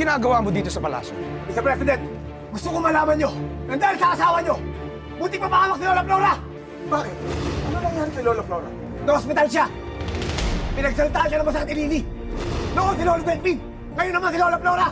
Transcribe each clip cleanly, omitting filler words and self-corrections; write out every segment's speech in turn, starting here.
ginagawa mo dito sa palasyo? Mr. President, gusto ko malaman nyo na dahil sa asawa nyo, buti pa makamak si Lola Flora! Bakit? Ano nangyari kay Lola Flora? Na-hospital siya! Pinagsaltaan siya ng masakit ilini! Noon si Lola Delfin! Ngayon naman si Lola Flora!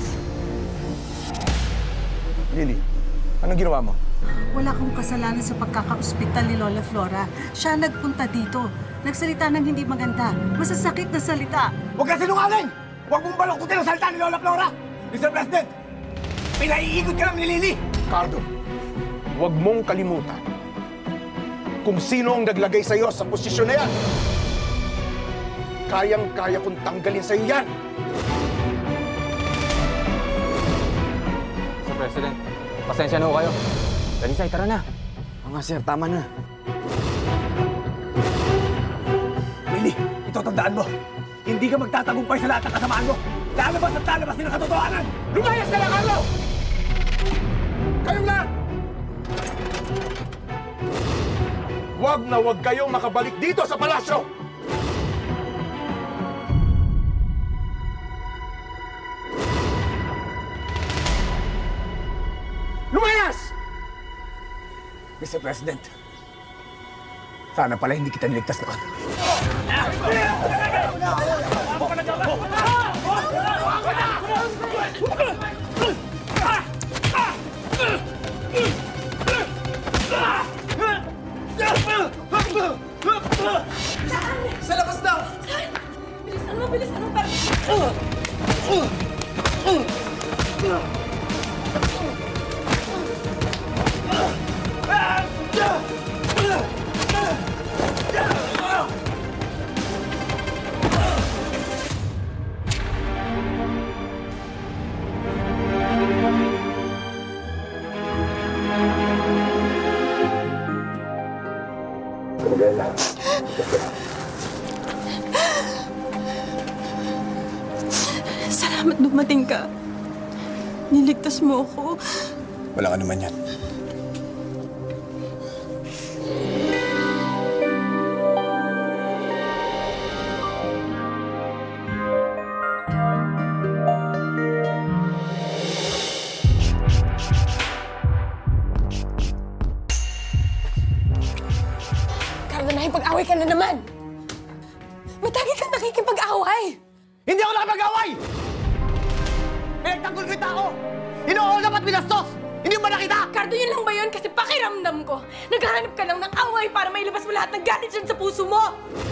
Lily, anong ginawa mo? Wala akong kasalanan sa pagkaka-ospital ni Lola Flora. Siya nagpunta dito. Nagsalita ng hindi maganda. Masasakit na salita. Huwag ka sinungaling! Huwag mong balokkutin ang salita ni Lola Flora! Mr. President, pinaiikot ka lang ni Lily! Cardo, huwag mong kalimutan kung sino ang naglagay sa'yo sa posisyon na yan. Kayang-kaya kong tanggalin sa'yo yan. Sir President, pasensya na ho kayo. Dalisay, tara na. Mga sir, tama na. Lily, ito tandaan mo. Hindi ka magtatagumpay sa lahat ng kasamaan mo. Lalabas at lalabas din ang katotohanan. Lumayas ka lang, Carlo! Kayong lahat! Huwag na huwag kayong makabalik dito sa palasyo! Lumayas! Mr. President, sana pala hindi kita niligtas noon. Sa labas daw! Bilisan mo, parang... Salamat dumating ka. Niligtas mo ako. Wala ka naman yan. Cardo, nakipag-away ka na naman! Matagi kang nakikipag-away! Hindi ako nakipag-away! Pinagtanggol ko yung tao! Inool dapat pinastos! Hindi mo ba nakita? Cardo, yun lang ba yun? Kasi pakiramdam ko, naghahanap ka lang ng away para mailabas mo lahat ng galit dyan sa puso mo!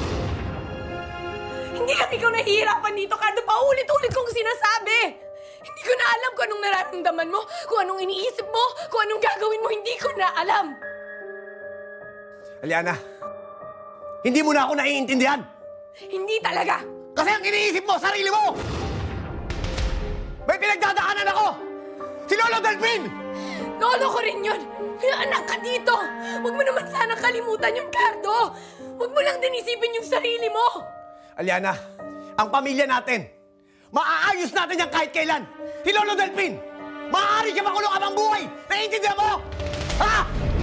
Hindi lang ikaw nahihirapan dito, Cardo. Paulit-ulit kong sinasabi! Hindi ko na alam kung anong nararamdaman mo, kung anong iniisip mo, kung anong gagawin mo, hindi ko na alam! Alyana, hindi mo na ako naiintindihan! Hindi talaga! Kasi ang iniisip mo, sarili mo! May pinagdadaanan ako! Si Lolo Delfin! Lolo ko rin yun! May anak ka dito! Huwag mo naman sana kalimutan yung Cardo! Huwag mo lang din isipin yung sarili mo! Alyana, ang pamilya natin, maaayos natin yan kahit kailan! Si Lolo Delfin! Maaari siya makulong abang buhay! Naiintindihan mo? Ha?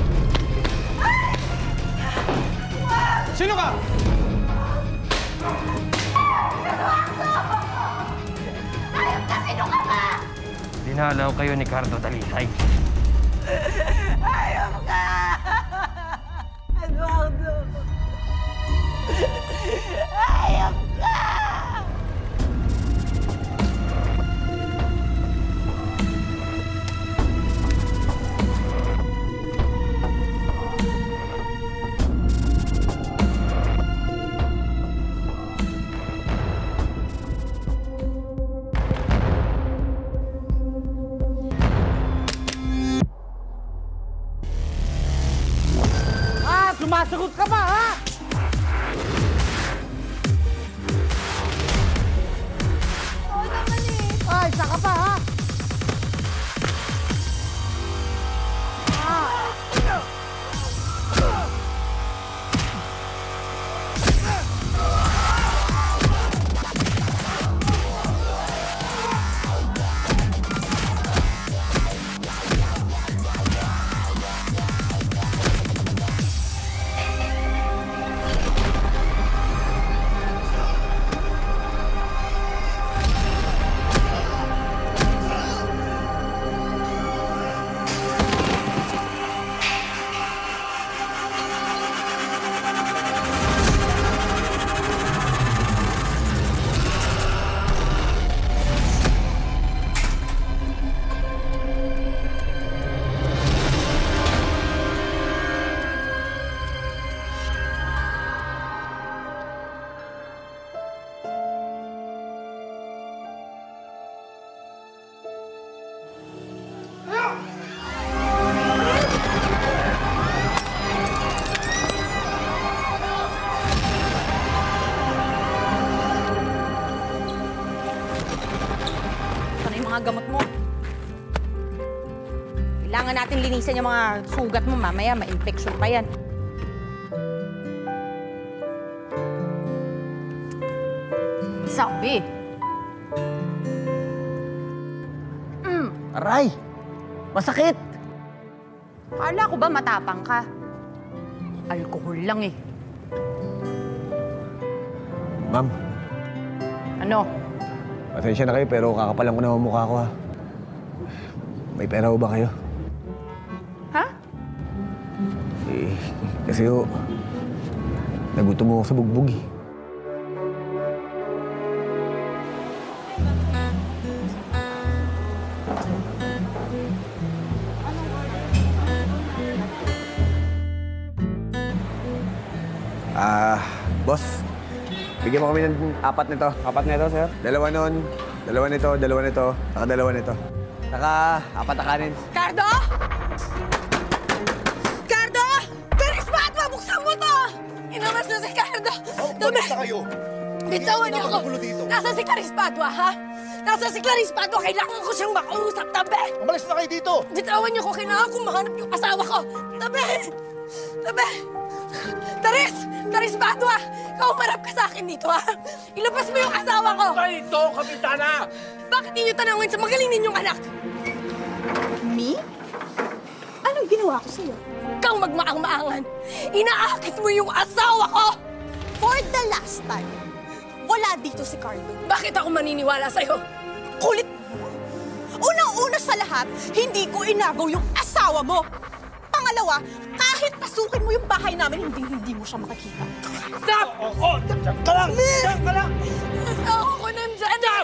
Sino ka? Ayop ka! Sino ka ba? Dinalaw kayo ni Cardo, Dalisay. Ayop ka! Eduardo! Ayop ka! Sumasagot ka ba, ha? Oo naman eh. Ay, saka pa, ha? Kailangan natin linisan yung mga sugat mo. Mamaya, ma-infection pa yan. Sabi. Aray! Masakit! Kala ko ba matapang ka? Alkohol lang eh. Ma'am, Ano? pasensya na kayo pero kakapalan ko na ang mukha ko ha. May pera ho ba kayo? Ha? Eh, kasi ho, nagutom mo ako sa bugbog eh. Boss, bigyan mo kami ng 4 nito. 4 nito, sir. 2 nun, 2 nito, 2 nito, saka 2 nito. Saka 4 na kanin. Cardo! Cardo! Karismat! Buksan mo to! Inamas na si Cardo! Umalis na kayo! Bitawan niyo ako! dito. Nasa si Carispadua, ha? Nasa si Carispadua! Kailangan ko siyang makausap! Tabi! Umalis na kayo dito! Bitawan niyo ko! Kailangan kong mahanap yung asawa ko! Tabi! Tabi! Taris! Carispadua! Ikaw umarap ka sa akin dito, ha? Ilabas mo yung asawa ko! Ito, Kapitana! Bakit ninyo tanawin sa magaling ninyong anak? Me? Anong ginawa ko sa'yo? Ikaw magmaang-maangan! Inaakit mo yung asawa ko! For the last time, wala dito si Cardo. Bakit ako maniniwala sa'yo? Kulit mo! Unang-una sa lahat, hindi ko inagaw yung asawa mo! Pangalawa, kahit pasukin mo yung bahay namin, hindi mo siya makikita. Stop! Diyan ka lang! Diyan ka lang! Asawa ko nandyan! Stop!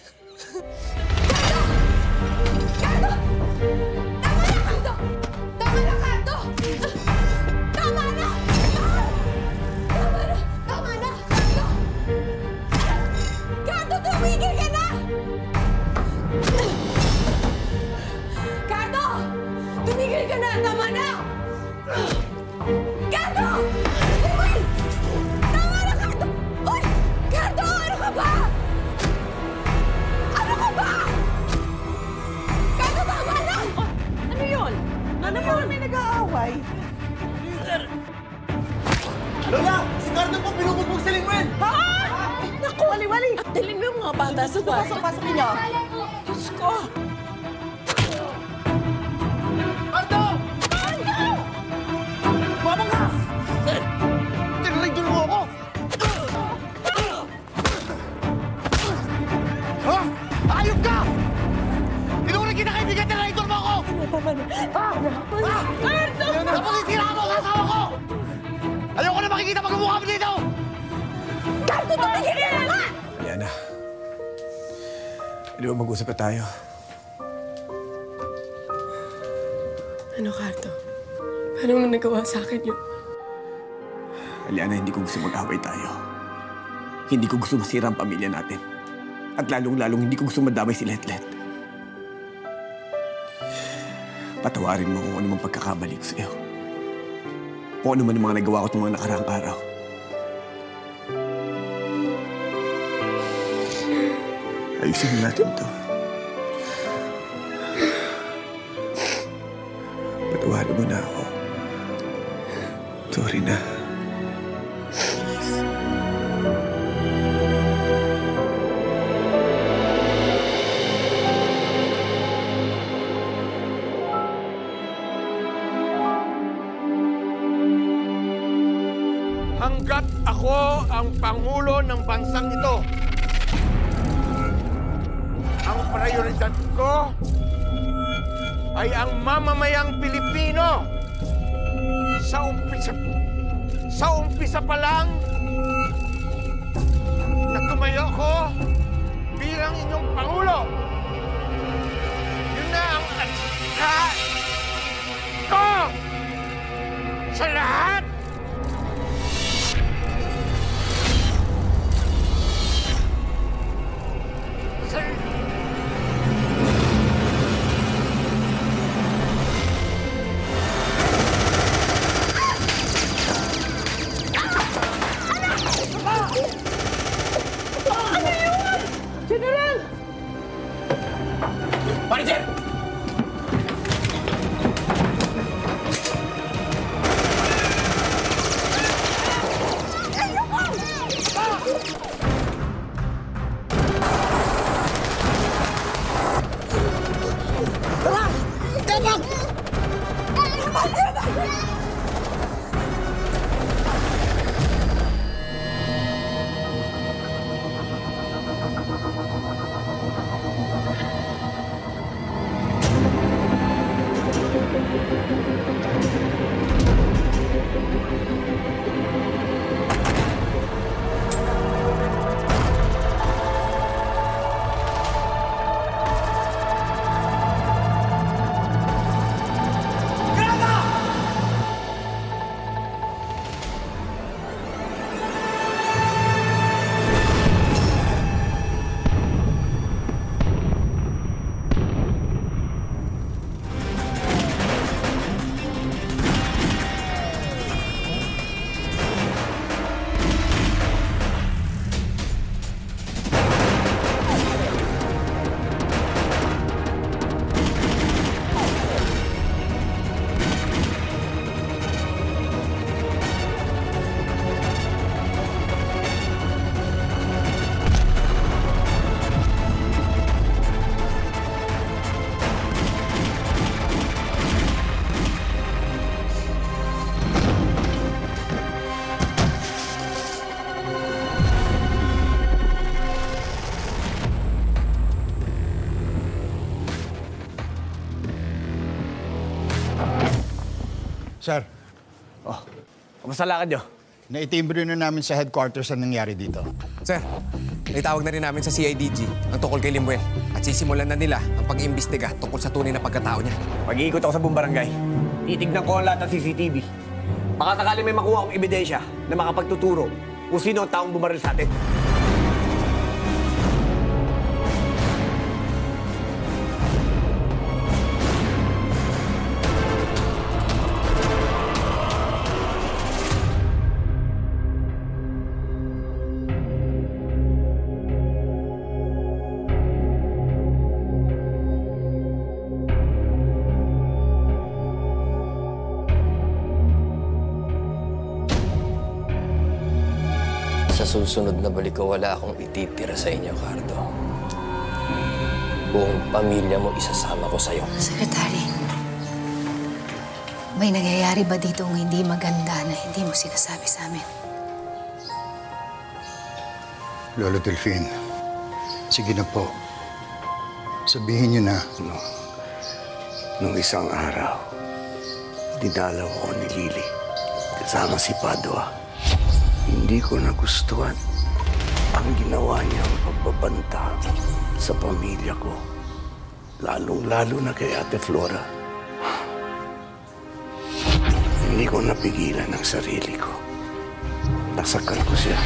Cardo! Cardo! Tama na, Cardo! Tama na, Cardo! Tama na! Tama na! Cardo! Cardo, tumigil ka na! Cardo! Tumigil ka na! Tama na! Cardo! Lemuel! Tama na, Cardo! Uy! Cardo! Ano ka ba? Ano ka ba? Cardo, tama na! Ano yun? Ano yun? May nag-aaway. Lola! Si Cardo po pinubugbog si Lemuel! Ha? Naku! Wali-wali! Dalhin mo yung mga bata sa kwarto. Pasok ninyo. Diyos ko! Cardo! Cardo! Mama ka! Tinrigil mo ako! Ha? Ayop ka! Tinuring kita kaibigan, tinrigil mo ako! Tama na. Cardo! Tapos isira mo sa asawa ko! Ayoko na makikita magmumukha mo dito! Cardo, tumigil ka na nga! Alyana, hindi ba mag-usap na tayo? Ano, Cardo? Paano mo nagawa sa akin yun? Alyana, hindi ko gusto mag-away tayo. Hindi ko gusto masira ang pamilya natin. At lalong-lalong hindi ko gusto madamay si Letlet. Patawarin mo kung ano mang pagkakamali ko sa'yo. Kung ano man ang mga nagawa ko itong mga nakaraang araw. Ayusin natin ito. Patawarin mo na ako. Sorry na. Hanggat ako ang Pangulo ng bansang ito, ang prioridad ko ay ang mamamayang Pilipino. Sa umpisa pa lang na tumayo ko bilang inyong Pangulo. Yun na ang adhika ko sa lahat. Sir, Kamusta lakad nyo? naitimbre na namin sa headquarters ang nangyari dito. Sir, naitawag na rin namin sa CIDG ang tungkol kay Lemuel at sisimulan na nila ang pag-iimbestiga tungkol sa tunay na pagkatao niya. Mag-iikot ako sa buong barangay. Titignan ko ang lahat ng CCTV. Baka sakali may makuha akong ebidensya na makapagtuturo kung sino ang taong bumaril sa atin. Sa susunod na balik ko, wala akong ititira sa inyo, Cardo. Buong pamilya mo isasama ko sa'yo. Secretary, may nangyayari ba ditong hindi maganda na hindi mo sinasabi sa amin? Lolo Delfin, sige na po. Sabihin niyo na. Nung isang araw, dinalaw ko ni Lily kasama si Padua. Hindi ko nagustuhan ang ginawa niyang pagbabanta sa pamilya ko. Lalong-lalo na kay Ate Flora. Hindi ko napigilan ang sarili ko. Nasakal ko siya.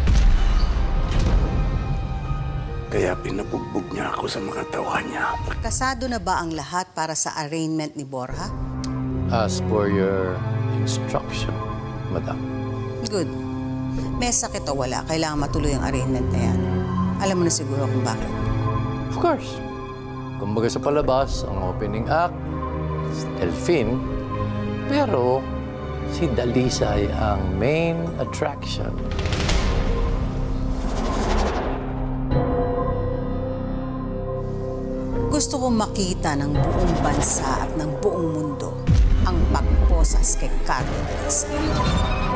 Kaya pinabugbog niya ako sa mga tawa niya. Kasado na ba ang lahat para sa arraignment ni Borja? As per your instruction, Madam. Good. May sakit o wala, kailangan matuloy ang arraignment na yan. Alam mo na siguro kung bakit. Of course. Kumbaga sa palabas, ang opening act, si Delfin, pero si Dalisay ang main attraction. Gusto kong makita ng buong bansa at ng buong mundo ang pagposas kay Cardo.